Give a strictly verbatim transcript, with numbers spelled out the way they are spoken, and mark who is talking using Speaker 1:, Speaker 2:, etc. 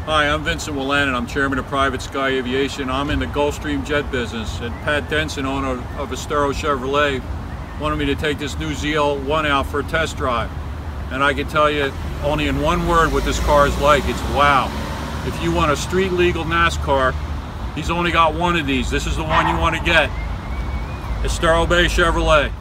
Speaker 1: Hi, I'm Vincent Wolanin. I'm chairman of Private Sky Aviation. I'm in the Gulfstream jet business. And Pat Denson, owner of Estero Chevrolet, wanted me to take this new Z L one out for a test drive. And I can tell you only in one word what this car is like. It's wow. If you want a street legal NASCAR, he's only got one of these. This is the one you want to get. Estero Bay Chevrolet.